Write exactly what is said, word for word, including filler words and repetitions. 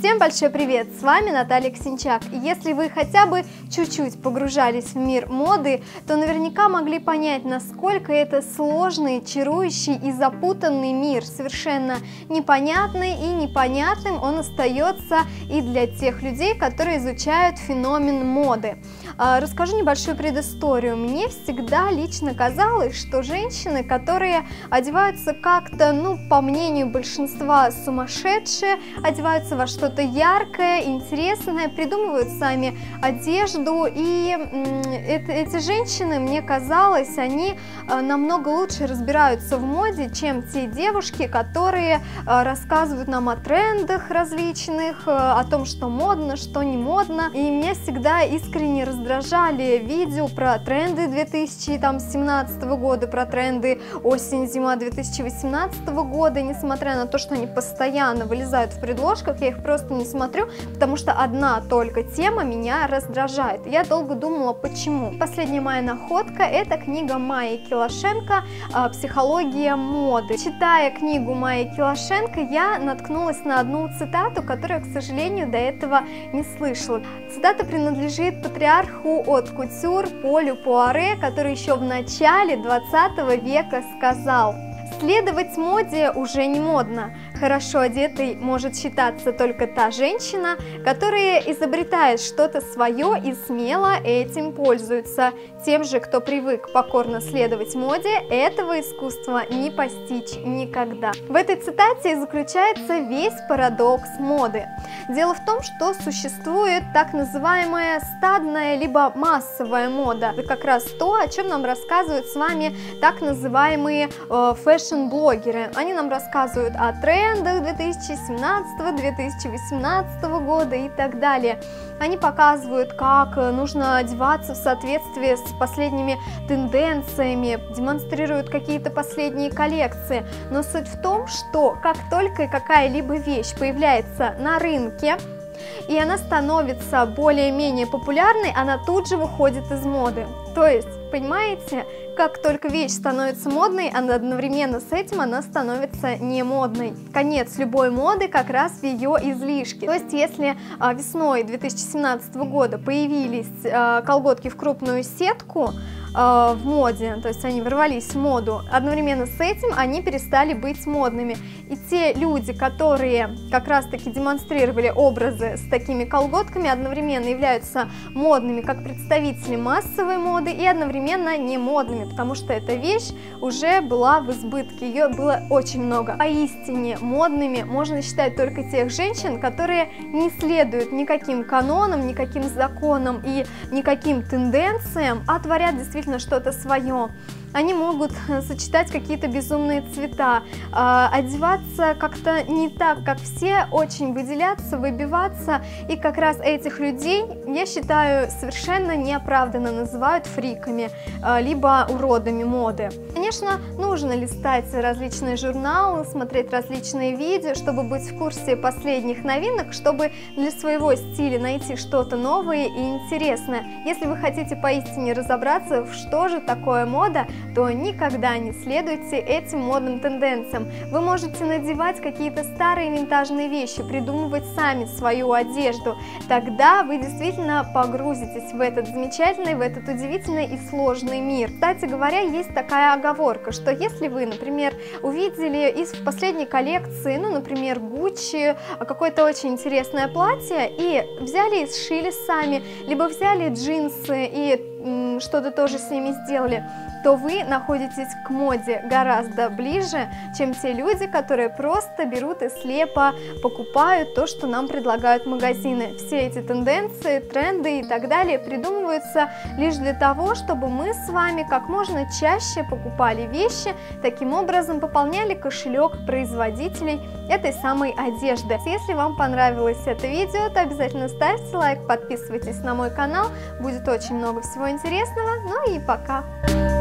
Всем большой привет! С вами Наталья Ксенчак. И если вы хотя бы чуть-чуть погружались в мир моды, то наверняка могли понять, насколько это сложный, чарующий и запутанный мир. Совершенно непонятный и непонятным он остается и для тех людей, которые изучают феномен моды. Расскажу небольшую предысторию. Мне всегда лично казалось, что женщины, которые одеваются как-то, ну, по мнению большинства, сумасшедшие, одеваются во что-то яркое, интересное, придумывают сами одежду, и это, эти женщины, мне казалось, они намного лучше разбираются в моде, чем те девушки, которые рассказывают нам о трендах различных, о том, что модно, что не модно. И меня всегда искренне раздражали видео про тренды две тысячи семнадцатого года, про тренды осень-зима две тысячи восемнадцатого года. И несмотря на то, что они постоянно вылезают в предложках, я их просто не смотрю, потому что одна только тема меня раздражает. Я долго думала, почему. Последняя моя находка — это книга Майи Килошенко «Психология моды». Читая книгу Майи Килошенко, я наткнулась на одну цитату, которую, к сожалению, до этого не слышала. Цитата принадлежит патриарху от кутюр Полю Пуаре, который еще в начале двадцатого века сказал: «Следовать моде уже не модно. Хорошо одетой может считаться только та женщина, которая изобретает что-то свое и смело этим пользуется. Тем же, кто привык покорно следовать моде, этого искусства не постичь никогда». В этой цитате заключается весь парадокс моды. Дело в том, что существует так называемая стадная либо массовая мода. Это как раз то, о чем нам рассказывают с вами так называемые э, фэшн-блогеры. Они нам рассказывают о трендах две тысячи семнадцатого — две тысячи восемнадцатого года и так далее. Они показывают, как нужно одеваться в соответствии с последними тенденциями, демонстрируют какие-то последние коллекции. Но суть в том, что как только какая-либо вещь появляется на рынке, и она становится более-менее популярной, она тут же выходит из моды. То есть, понимаете, как только вещь становится модной, она одновременно с этим она становится не модной. Конец любой моды как раз в ее излишке. То есть, если а, весной две тысячи семнадцатого года появились а, колготки в крупную сетку а, в моде, то есть они ворвались в моду, одновременно с этим они перестали быть модными. И те люди, которые как раз-таки демонстрировали образы с такими колготками, одновременно являются модными как представители массовой моды и одновременно не модными, потому что эта вещь уже была в избытке, ее было очень много. Поистине модными можно считать только тех женщин, которые не следуют никаким канонам, никаким законам и никаким тенденциям, а творят действительно что-то свое. Они могут сочетать какие-то безумные цвета, э, одеваться как-то не так, как все, очень выделяться, выбиваться. И как раз этих людей, я считаю, совершенно неоправданно называют фриками, э, либо уродами моды. Конечно, нужно листать различные журналы, смотреть различные видео, чтобы быть в курсе последних новинок, чтобы для своего стиля найти что-то новое и интересное. Если вы хотите поистине разобраться, в что же такое мода, то никогда не следуйте этим модным тенденциям. Вы можете надевать какие-то старые винтажные вещи, придумывать сами свою одежду. Тогда вы действительно погрузитесь в этот замечательный, в этот удивительный и сложный мир. Кстати говоря, есть такая оговорка, что если вы, например, увидели из последней коллекции, ну, например, Гуччи, какое-то очень интересное платье и взяли и сшили сами, либо взяли джинсы и что-то тоже с ними сделали, то вы находитесь к моде гораздо ближе, чем те люди, которые просто берут и слепо покупают то, что нам предлагают магазины. Все эти тенденции, тренды и так далее придумываются лишь для того, чтобы мы с вами как можно чаще покупали вещи, таким образом пополняли кошелек производителей этой самой одежды. Если вам понравилось это видео, то обязательно ставьте лайк, подписывайтесь на мой канал, будет очень много всего интересного. Ну и пока!